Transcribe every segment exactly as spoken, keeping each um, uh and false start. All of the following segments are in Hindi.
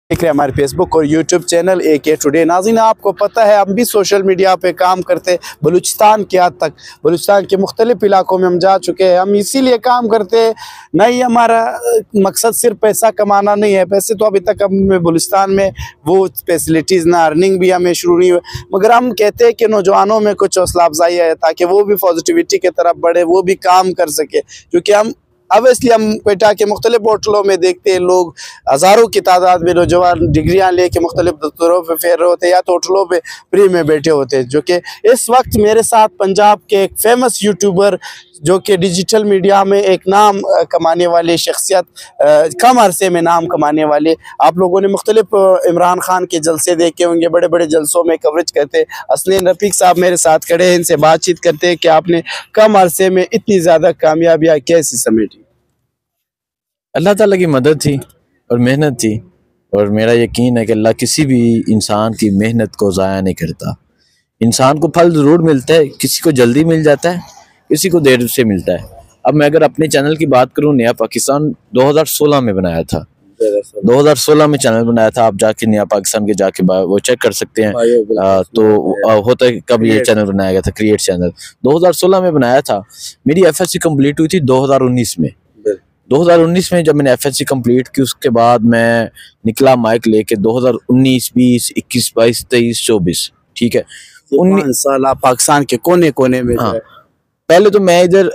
देख रहे हैं हमारे फेसबुक और यूट्यूब चैनल ए के टुडे। नाज़रीन, आपको पता है हम भी सोशल मीडिया पे काम करते, बलूचिस्तान के हद तक बलूचिस्तान के मुख्तलिफ इलाकों में हम जा चुके हैं। हम इसीलिए काम करते हैं, नहीं हमारा मकसद सिर्फ पैसा कमाना नहीं है। पैसे तो अभी तक हम बलूचिस्तान में वो फैसिलिटीज़ ना अर्निंग भी हमें शुरू नहीं हुई, मगर हम कहते हैं कि नौजवानों में कुछ हौसला अफजाई है ताकि वो भी पॉजिटिविटी की तरफ बढ़े, वो भी काम कर सके। क्योंकि हम ऑब्वियसली हम क्वेटा के मुख्तलिफ होटलों में देखते हैं लोग हज़ारों की तादाद में नौजवान डिग्रियाँ लेके मुख्तलिफ दफ्तरों पे फेर रहे होते हैं या तो होटलों पे फ्री में बैठे होते हैं। जो कि इस वक्त मेरे साथ पंजाब के एक फेमस यूट्यूबर जो कि डिजिटल मीडिया में एक नाम कमाने वाले शख्सियत, कम अरसे में नाम कमाने वाले, आप लोगों ने मुख्तलिफ इमरान खान के जलसे देखे होंगे, बड़े बड़े जलसों में कवरेज करते। असलीन रफ़ीक साहब मेरे साथ खड़े हैं, इनसे बातचीत करते हैं कि आपने कम अरसे में इतनी ज़्यादा कामयाबियाँ कैसी समेटी। अल्लाह ताला की मदद थी और मेहनत थी, और मेरा यकीन है कि अल्लाह किसी भी इंसान की मेहनत को ज़ाया नहीं करता। इंसान को फल ज़रूर मिलता है, किसी को जल्दी मिल जाता है, किसी को देर से मिलता है। अब मैं अगर अपने चैनल की बात करूं, नया पाकिस्तान दो हज़ार सोलह में बनाया था। दो हज़ार सोलह में चैनल बनाया था। आप जाके नया पाकिस्तान के जाके वो चेक कर सकते हैं। आ, तो आ, होता है कब ये चैनल बनाया गया था, क्रिएट चैनल दो हज़ार सोलह में बनाया था। मेरी एफ एस सी कम्प्लीट हुई थी दो हज़ार उन्नीस में। दो हज़ार उन्नीस में जब मैंने एफ एस सी कम्प्लीट की, उसके बाद मैं निकला माइक लेके दो हज़ार उन्नीस, बीस, इक्कीस, बाईस, तेईस, चौबीस, ठीक है, उन्नीस साल आप पाकिस्तान के कोने कोने में। हाँ, पहले तो मैं इधर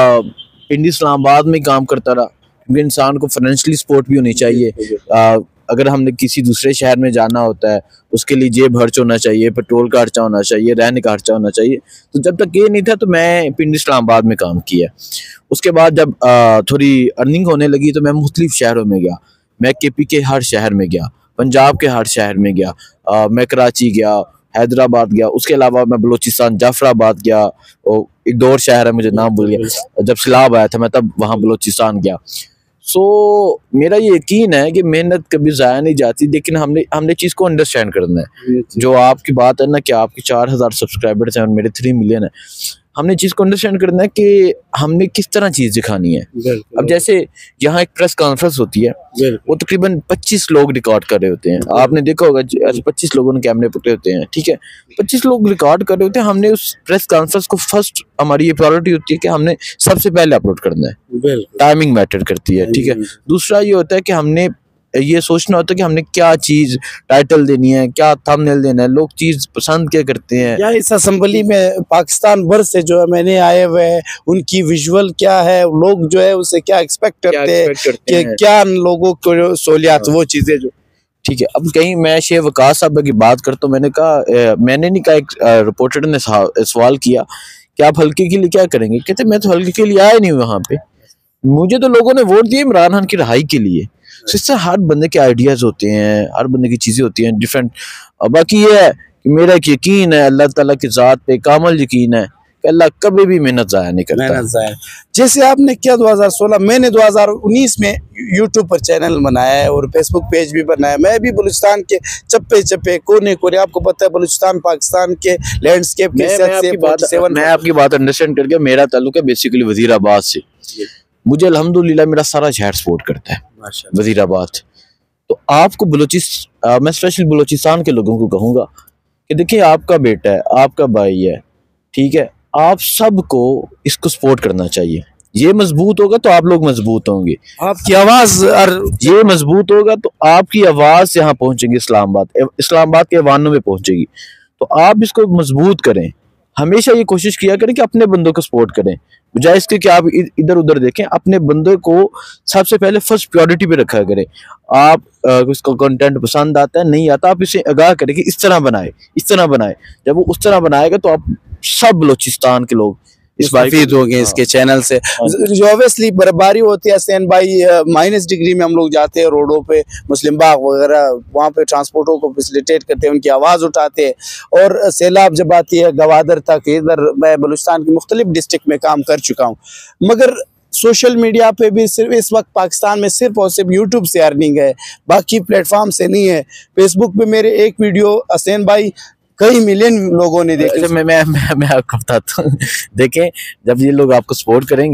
इंडी इस्लामाबाद में काम करता रहा, क्योंकि इंसान को फाइनेंशियली सपोर्ट भी होनी चाहिए। आ, अगर हमने किसी दूसरे शहर में जाना होता है, उसके लिए जेब खर्च होना चाहिए, पेट्रोल का खर्चा होना चाहिए, रहने का खर्चा होना चाहिए। तो जब तक ये नहीं था तो मैं पिंडी इस्लामाबाद में काम किया। उसके बाद जब आ, थोड़ी अर्निंग होने लगी तो मैं मुख्तलिफ शहरों में गया। मैं के पी के हर शहर में गया, पंजाब के हर शहर में गया, आ, मैं कराची गया, हैदराबाद गया, उसके अलावा मैं बलूचिस्तान जाफराबाद गया, और एक दो और शहर है मुझे नाम भूल गया। जब सैलाब आया था मैं तब वहाँ बलूचिस्तान गया। सो so, मेरा ये यकीन है कि मेहनत कभी ज़ाया नहीं जाती, लेकिन हमने हमने चीज़ को अंडरस्टैंड करना है। जो आपकी बात है ना कि आपके चार हज़ार सब्सक्राइबर्स हैं और मेरे थ्री मिलियन है, हमने चीज़ को अंडरस्टैंड करना है कि हमने किस तरह चीज़ दिखानी है। अब जैसे यहाँ एक प्रेस कॉन्फ्रेंस होती है, वो तकरीबन पच्चीस लोग रिकॉर्ड कर रहे होते हैं। आपने देखा होगा पच्चीस लोगों ने कैमरे पकड़े होते हैं, ठीक है, पच्चीस लोग रिकॉर्ड कर रहे होते हैं। हमने उस प्रेस कॉन्फ्रेंस को फर्स्ट, हमारी ये प्रायोरिटी होती है कि हमने सबसे पहले अपलोड करना है। टाइमिंग मैटर करती है, ठीक है। दूसरा ये होता है कि हमने ये सोचना होता है कि हमने क्या चीज टाइटल देनी है, क्या थंबनेल देना है, लोग चीज पसंद क्या करते हैं। या इस असेंबली में पाकिस्तान भर से जो है मैंने आए हुए हैं, उनकी विजुअल क्या है, लोग जो है उससे क्या एक्सपेक्ट करते हैं, कि क्या लोगों को सहूलियात, वो चीजें जो, ठीक है। अब कहीं मैं शेख वकास साहब की बात करता हूँ, मैंने कहा, मैंने नहीं कहा, एक रिपोर्टर ने सवाल किया कि आप हल्के के लिए क्या करेंगे। कहते मैं तो हल्के के लिए आया नहीं हूँ वहाँ पे, मुझे तो लोगों ने वोट दिए इमरान खान की रहाई के लिए। तो इससे हर बंदे के आइडियाज होते हैं, हर बंदे की चीजें होती हैं डिफरेंट। और बाकी ये है कि मेरा एक यकीन है अल्लाह ताला की ज़ात पे, कामल यकीन है कि अल्लाह कभी भी मेहनत ज़ाया नहीं करता। मेहनत ज़ाया जैसे आपने किया दो हज़ार सोलह, मैंने दो हज़ार उन्नीस में यूट्यूब पर चैनल बनाया है और फेसबुक पेज भी बनाया। मैं भी बलूचिस्तान के चप्पे चप्पे कोने कोने, आपको पता है बलूचिस्तान पाकिस्तान के लैंडस्केप के मैं, मैं, आपकी बात, मैं आपकी बात अंडरस्टैंड करके, मेरा ताल्लुक है बेसिकली वजीराबाद से। मुझे अल्हम्दुलिल्लाह मेरा सारा शहर सपोर्ट करता है, वजीराबाद। तो आपको बलूचिस्तान, मैं स्पेशली बलूचिस्तान के लोगों को कहूँगा कि देखिए, आपका बेटा है, आपका भाई है, ठीक है, आप सबको इसको सपोर्ट करना चाहिए। ये मजबूत होगा तो आप लोग मजबूत होंगे, आपकी आवाज़, और ये मजबूत होगा तो आपकी आवाज़ यहाँ पहुँचेगी, इस्लामाबाद इस्लामाबाद के वानों में पहुँचेगी। तो आप इसको मजबूत करें, हमेशा ये कोशिश किया करें कि अपने बंदों को सपोर्ट करें, बजाय इसके कि आप इधर उधर देखें। अपने बंदे को सबसे पहले फर्स्ट प्रायोरिटी पे रखा करें। आप उसका कंटेंट पसंद आता है, नहीं आता, आप इसे आगाह करें कि इस तरह बनाए, इस तरह बनाए। जब वो उस तरह बनाएगा तो आप सब बलूचिस्तान के लोग इस मुफीद हो गए इसके चैनल से। जो ऑब्वियसली बर्फबारी होती है हसनैन भाई, माइनस डिग्री में हम लोग जाते हैं रोडों पे, मुस्लिम बाग वगैरह, वहाँ पे ट्रांसपोर्टों को फैसिलिटेट करते हैं, उनकी आवाज़ उठाते हैं। और सैलाब जब आती है गवादर तक, इधर मैं बलूचिस्तान की मुख्तलिफ डिस्ट्रिक्ट में काम कर चुका हूँ। मगर सोशल मीडिया पे भी सिर्फ इस वक्त पाकिस्तान में सिर्फ और सिर्फ यूट्यूब से अर्निंग है, बाकी प्लेटफॉर्म से नहीं है। फेसबुक पे मेरे एक वीडियो हसनैन भाई कई मिलियन लोगों ने देखे। मैं मैं मैं, मैं आपको बताता हूँ, देखें, जब ये लोग आपको सपोर्ट करेंगे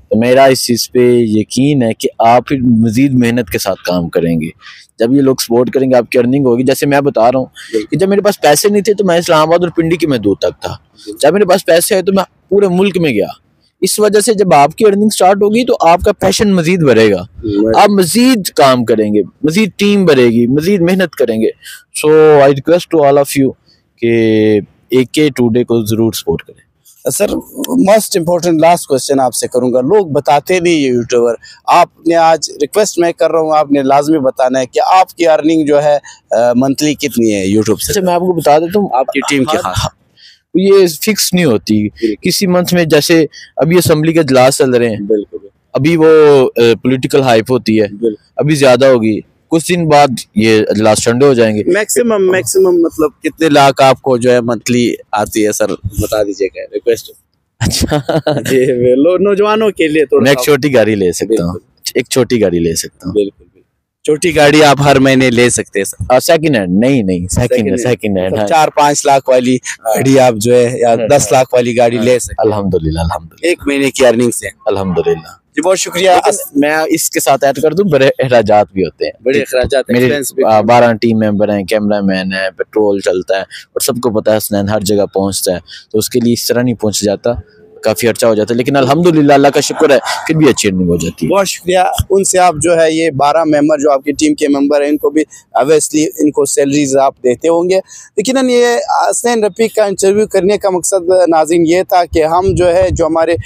तो मेरा इस चीज़ पे यकीन है कि आप फिर मज़ीद मेहनत के साथ काम करेंगे। जब ये लोग सपोर्ट करेंगे आपकी अर्निंग होगी। जैसे मैं बता रहा हूँ कि जब मेरे पास पैसे नहीं थे तो मैं इस्लामाबाद और पिंडी की मैं दूर तक था। जब मेरे पास पैसे आए तो मैं पूरे मुल्क में गया। इस वजह से जब आपकी अर्निंग स्टार्ट होगी तो आपका पैशन मजीद बढ़ेगा, आप मजीद काम करेंगे, मजीद टीम बढ़ेगी, मजीद मेहनत करेंगे। So I request to all of you कि ए के टुडे को जरूर सपोर्ट करें। Sir most important last question आपसे करूंगा, लोग बताते नहीं ये यूट्यूबर, आपने आज रिक्वेस्ट मैं कर रहा हूँ, आपने लाजमी बताना है कि आपकी अर्निंग जो है मंथली कितनी है यूट्यूब से। मैं आपको बता देता हूँ आपकी टीम के खास ये फिक्स नहीं होती किसी मंथ में। जैसे अभी असेंबली के इजलास चल रहे हैं, बिल्कुल अभी वो पॉलिटिकल हाइप होती है, अभी ज्यादा होगी, कुछ दिन बाद ये इजलास ठंडे हो जाएंगे। मैक्सिमम मैक्सिमम मतलब कितने लाख आपको जो है मंथली आती है सर, बता दीजिएगा, रिक्वेस्ट। अच्छा जी नौजवानों के लिए तो मैं एक छोटी गाड़ी ले सकता हूँ, एक छोटी गाड़ी ले सकता हूँ। बिल्कुल छोटी गाड़ी आप हर महीने ले सकते हैं। सेकंड हैंड नहीं नहीं सेकंड हैंड सेकंड हैंड चार पाँच लाख वाली गाड़ी आप जो है या दस लाख वाली गाड़ी ले सकते हैं। अल्हम्दुलिल्लाह अल्हम्दुलिल्लाह एक महीने की अर्निंग से। अल्हम्दुलिल्लाह जी बहुत शुक्रिया। मैं इसके साथ ऐड कर दूं, बड़े अखराजात भी होते हैं, बड़े अखराजात मेरे बारह टीम मेंबर हैं, कैमरा मैन है, पेट्रोल चलता है और सबको पता है हसनैन हर जगह पहुंचता है, तो उसके लिए इस तरह नहीं पहुंच जाता, काफी अच्छा हो जाता है। लेकिन अल्हम्दुलिल्लाह अल्लाह का शुक्र है फिर भी अच्छी अर्निंग हो जाती है। बहुत शुक्रिया। उनसे आप जो है ये बारह मेंबर जो आपकी टीम के मेंबर हैं इनको भी ऑब्वियसली इनको सैलरीज आप देते होंगे। लेकिन ये हसनैन रफीक का इंटरव्यू करने का मकसद नाज़रीन ये था कि हम जो है जो हमारे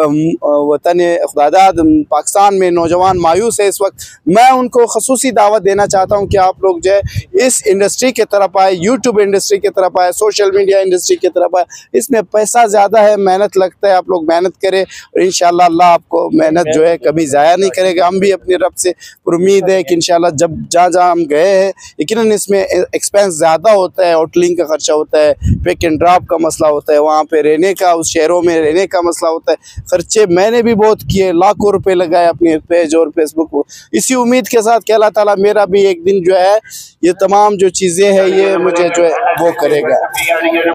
वतन खुदादाद पाकिस्तान में नौजवान मायूस है इस वक्त, मैं उनको खसूसी दावत देना चाहता हूँ कि आप लोग जो है इस इंडस्ट्री की तरफ आए, यूट्यूब इंडस्ट्री की तरफ आए, सोशल मीडिया इंडस्ट्री की तरफ आए। इसमें पैसा ज़्यादा है, मेहनत लगता है, आप लोग मेहनत करें और इंशाल्लाह अल्लाह आपको मेहनत जो है कभी ज़ाया नहीं करेगा। हम भी अपने रब से उम्मीद है कि इंशाल्लाह जब जहाँ जहाँ हम गए हैं, यकीनन इसमें एक्सपेंस ज़्यादा होता है, होटलिंग का खर्चा होता है, पिक एंड ड्रॉप का मसला होता है, वहाँ पे रहने का, उस शहरों में रहने का मसला होता है, खर्चे मैंने भी बहुत किए, लाखों रुपए लगाए अपने पेज और फेसबुक को, इसी उम्मीद के साथ कि अल्लाह ताला मेरा भी एक दिन जो है ये तमाम जो चीज़ें हैं ये मुझे जो है वो करेगा।